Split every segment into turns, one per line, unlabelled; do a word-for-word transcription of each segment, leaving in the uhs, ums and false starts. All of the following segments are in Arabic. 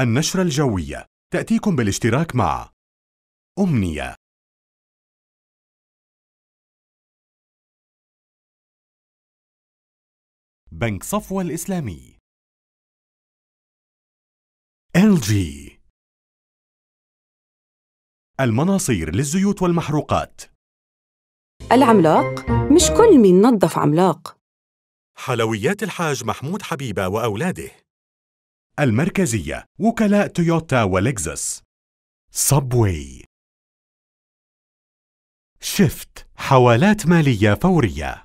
النشرة الجوية تأتيكم بالاشتراك مع أمنية، بنك صفوة الإسلامي، إل جي، المناصير للزيوت والمحروقات،
العملاق مش كل مين نظف عملاق،
حلويات الحاج محمود حبيبة وأولاده، المركزية وكلاء تويوتا ولكزس، صبوي، شفت حوالات مالية فورية،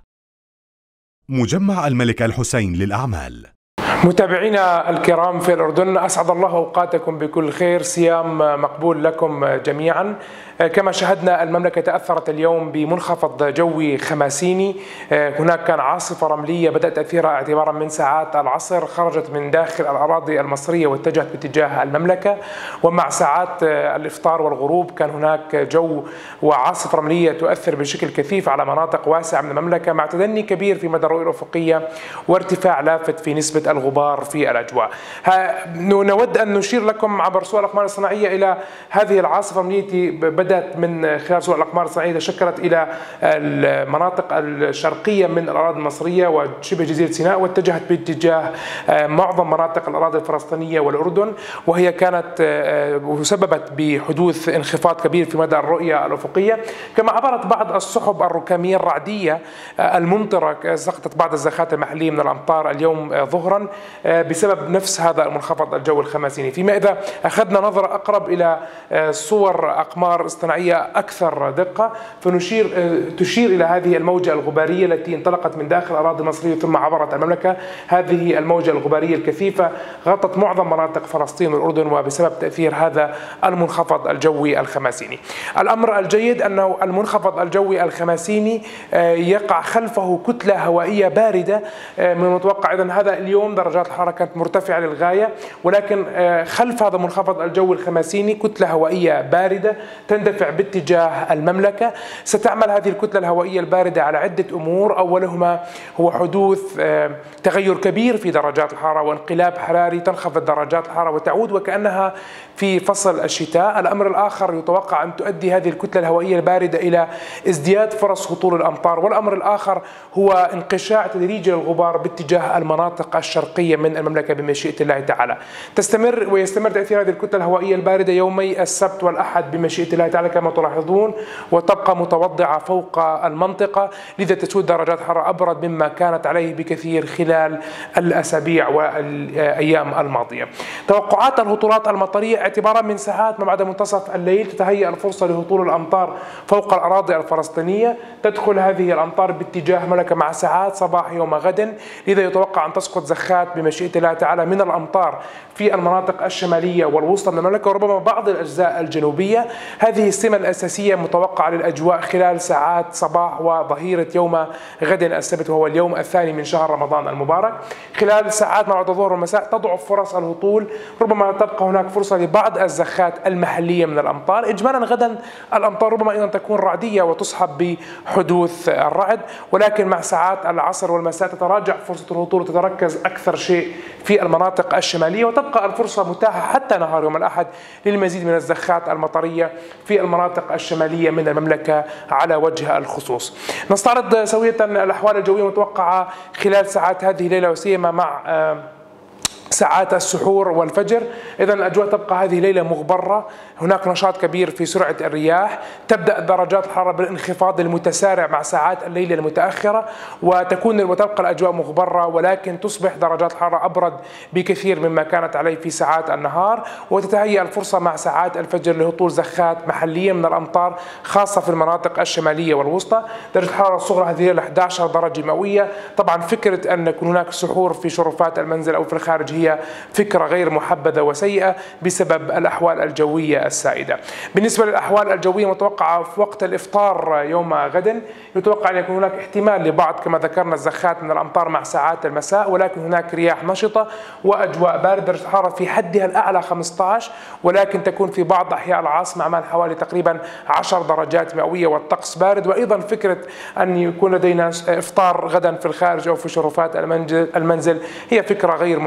مجمع الملك الحسين للأعمال.
متابعينا الكرام في الأردن، أسعد الله أوقاتكم بكل خير، صيام مقبول لكم جميعا. كما شاهدنا المملكة تأثرت اليوم بمنخفض جوي خماسيني، هناك كان عاصفة رملية بدأ تأثيرها اعتبارا من ساعات العصر، خرجت من داخل الأراضي المصرية واتجهت باتجاه المملكة، ومع ساعات الإفطار والغروب كان هناك جو وعاصفة رملية تؤثر بشكل كثيف على مناطق واسعة من المملكة، مع تدني كبير في مدى الرؤية الأفقية وارتفاع لافت في نسبة الغبار في الأجواء. نود أن نشير لكم عبر صور الأقمار الصناعية إلى هذه العاصفة الرملية، بدأت من خلال صور الأقمار الصناعية تشكلت إلى المناطق الشرقية من الأراضي المصرية وشبه جزيرة سيناء، واتجهت باتجاه معظم مناطق الأراضي الفلسطينية والأردن، وهي كانت وسببت بحدوث انخفاض كبير في مدى الرؤية الأفقية. كما عبرت بعض السحب الركامية الرعدية الممطرة، سقطت بعض الزخات المحلية من الأمطار اليوم ظهرا بسبب نفس هذا المنخفض الجوي الخماسيني. فيما إذا أخذنا نظرة أقرب إلى صور أقمار اصطناعية أكثر دقة، فنشير تشير إلى هذه الموجة الغبارية التي انطلقت من داخل الأراضي المصرية ثم عبرت المملكة. هذه الموجة الغبارية الكثيفة غطت معظم مناطق فلسطين والأردن، وبسبب تأثير هذا المنخفض الجوي الخماسيني. الأمر الجيد أنه المنخفض الجوي الخماسيني يقع خلفه كتلة هوائية باردة. من المتوقع إذن هذا اليوم درجات الحرارة كانت مرتفعة للغاية، ولكن خلف هذا المنخفض الجوي الخماسيني كتلة هوائية باردة تندفع باتجاه المملكة. ستعمل هذه الكتلة الهوائية الباردة على عدة أمور، أولهما هو حدوث تغير كبير في درجات الحرارة وانقلاب حراري، تنخفض درجات الحرارة وتعود وكأنها في فصل الشتاء. الأمر الآخر يتوقع أن تؤدي هذه الكتلة الهوائية الباردة إلى ازدياد فرص هطول الأمطار، والأمر الآخر هو انقشاع تدريجي للغبار باتجاه المناطق الشرقية من المملكة بمشيئة الله تعالى. تستمر ويستمر تأثير هذه الكتلة الهوائية الباردة يومي السبت والأحد بمشيئة الله تعالى كما تلاحظون، وتبقى متوضعة فوق المنطقة، لذا تسود درجات حرارة أبرد مما كانت عليه بكثير خلال الأسابيع والأيام الماضية. توقعات الهطولات المطرية اعتبارا من ساعات ما بعد منتصف الليل تتهيأ الفرصة لهطول الأمطار فوق الأراضي الفلسطينية. تدخل هذه الأمطار باتجاه المملكة مع ساعات صباح يوم غد، لذا يتوقع أن تسقط زخات بمشيئة الله تعالى من الأمطار في المناطق الشمالية والوسطى من المملكة وربما بعض الأجزاء الجنوبية. هذه السمة الأساسية متوقعة للأجواء خلال ساعات صباح وظهيرة يوم غد السبت، وهو اليوم الثاني من شهر رمضان المبارك. خلال ساعات ما بعد الظهر والمساء تضعف فرص الهطول، ربما تبقى هناك فرصة لبعض الزخات المحلية من الأمطار. إجمالا غدا الأمطار ربما أيضا تكون رعدية وتصحب بحدوث الرعد، ولكن مع ساعات العصر والمساء تتراجع فرصة الهطول وتتركز أكثر شيء في المناطق الشمالية، وتبقى الفرصة متاحة حتى نهار يوم الأحد للمزيد من الزخات المطرية في المناطق الشمالية من المملكة على وجه الخصوص. نستعرض سوية الأحوال الجوية المتوقعة خلال ساعات هذه الليلة، وسيما مع ساعات السحور والفجر. إذا الأجواء تبقى هذه الليلة مغبرة، هناك نشاط كبير في سرعة الرياح، تبدأ درجات الحرارة بالانخفاض المتسارع مع ساعات الليل المتأخرة، وتكون وتبقى الأجواء مغبرة، ولكن تصبح درجات الحرارة أبرد بكثير مما كانت عليه في ساعات النهار، وتتهيأ الفرصة مع ساعات الفجر لهطول زخات محلية من الأمطار خاصة في المناطق الشمالية والوسطى. درجة الحرارة الصغرى هذه الليلة أحد عشر درجة مئوية. طبعا فكرة أن يكون هناك سحور في شرفات المنزل أو في الخارج هي فكرة غير محبذة وسيئة بسبب الأحوال الجوية السائدة. بالنسبة للأحوال الجوية المتوقعة في وقت الإفطار يوم غد، يتوقع أن يكون هناك احتمال لبعض كما ذكرنا الزخات من الأمطار مع ساعات المساء، ولكن هناك رياح نشطة وأجواء باردة. درجة الحرارة في حدها الأعلى خمسة عشر، ولكن تكون في بعض أحياء العاصمة عمان حوالي تقريبا عشر درجات مئوية والطقس بارد. وأيضا فكرة أن يكون لدينا إفطار غدا في الخارج أو في شرفات المنزل هي فكرة غير محبذة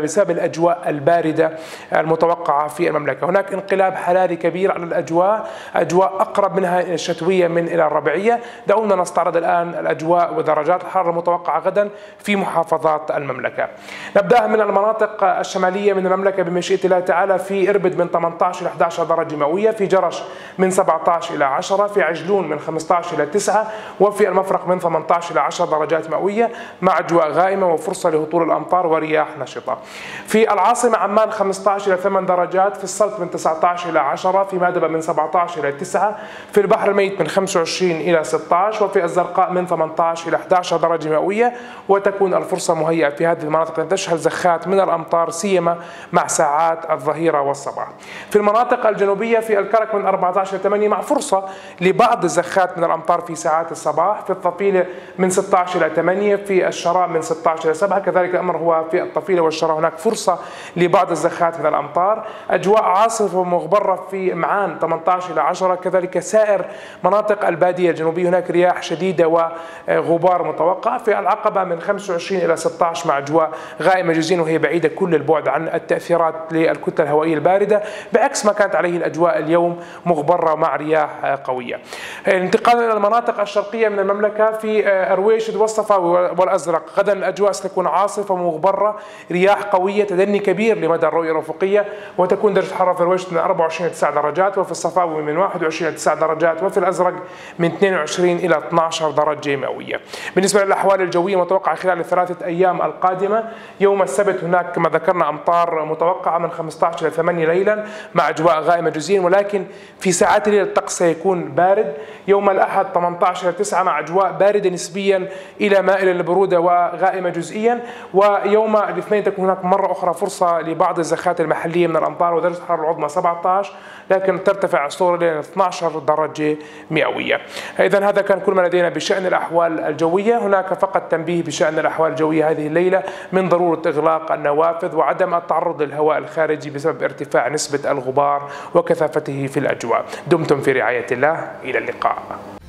بسبب الأجواء الباردة المتوقعة في المملكة. هناك انقلاب حراري كبير على الأجواء، أجواء أقرب منها إلى الشتوية من إلى الربيعية. دعونا نستعرض الآن الأجواء ودرجات الحرارة المتوقعة غدا في محافظات المملكة. نبدأ من المناطق الشمالية من المملكة بمشيئة الله تعالى. في إربد من ثمانية عشر إلى أحد عشر درجة مئوية، في جرش من سبعة عشر إلى عشرة، في عجلون من خمسة عشر إلى تسعة، وفي المفرق من ثمانية عشر إلى عشر درجات مئوية مع أجواء غائمة وفرصة لهطول الأمطار ورياح نشطة. في العاصمة عمان خمسة عشر إلى ثمانية درجات، في السلط من تسعة عشر إلى عشرة، في مادبة من سبعة عشر إلى تسعة، في البحر الميت من خمسة وعشرين إلى ستة عشر، وفي الزرقاء من ثمانية عشر إلى أحد عشر درجة مئوية. وتكون الفرصة مهيئة في هذه المناطق أن تشهد زخات من الأمطار سيما مع ساعات الظهيرة والصباح. في المناطق الجنوبية في الكرك من أربعة عشر إلى ثمانية مع فرصة لبعض الزخات من الأمطار في ساعات الصباح، في الطفيلة من ستة عشر إلى ثمانية، في الشراء من ستة عشر إلى سبعة، كذلك الأمر هو في الطفيلة والشراء هناك فرصة لبعض الزخات من الأمطار. أجواء عاصفة مغبرة في معان ثمانية عشر إلى عشرة، كذلك سائر مناطق البادية الجنوبية هناك رياح شديدة وغبار متوقع. في العقبة من خمسة وعشرين إلى ستة عشر مع أجواء غائمة جزئيا وهي بعيدة كل البعد عن التأثيرات للكتل الهوائية الباردة، بعكس ما كانت عليه الأجواء اليوم مغبرة مع رياح قوية. انتقالا إلى المناطق الشرقية من المملكة في أرويشد والصفاوي والأزرق غدا الأجواء ستكون عاصفة مغبرة، رياح قوية، تدني كبير لمدى الرؤية الأفقية، وتكون درجة الحرارة في أرويشد من أربعة وعشرين إلى تسعة درجات، وفي الصفاوي من واحد وعشرين إلى تسعة درجات، وفي الأزرق من اثنين وعشرين إلى اثني عشر درجة مئوية. بالنسبة للأحوال الجوية متوقعة خلال الثلاثة أيام القادمة، يوم السبت هناك كما ذكرنا أمطار متوقعة من خمسة عشر إلى ثمانية ليلا مع أجواء غائمة جزئيا، ولكن في ساعات الليل الطقس سيكون بارد. يوم الأحد ثمانية عشر إلى تسعة مع أجواء باردة نسبيا إلى مائلة للبرودة وغائمة جزئيا. ويوم الاثنين تكون هناك مرة أخرى فرصة لبعض الزخات المحلية من الأمطار ودرجة الحرارة العظمى سبعة عشر، لكن ترتفع الصورة إلى اثني عشر درجة مئوية. إذا هذا كان كل ما لدينا بشأن الأحوال الجوية. هناك فقط تنبيه بشأن الأحوال الجوية هذه الليلة من ضرورة إغلاق النوافذ وعدم التعرض للهواء الخارجي بسبب ارتفاع نسبة الغبار وكثافته في الأجواء. دمتم في رعاية الله، إلى اللقاء.